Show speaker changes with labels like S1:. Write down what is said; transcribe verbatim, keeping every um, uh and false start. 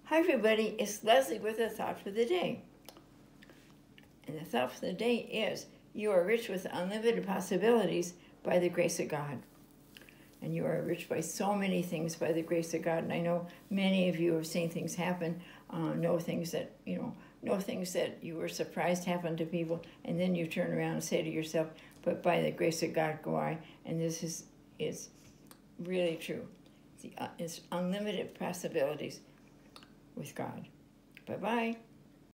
S1: Hi everybody, it's Leslie with a thought for the day. And the thought for the day is, you are rich with unlimited possibilities by the grace of God. And you are rich by so many things by the grace of God. And I know many of you have seen things happen, uh, know things that, you know, know things that you were surprised happened to people, and then you turn around and say to yourself, but by the grace of God go I. And this is, is really true. It's, uh, it's unlimited possibilities with God. Bye-bye.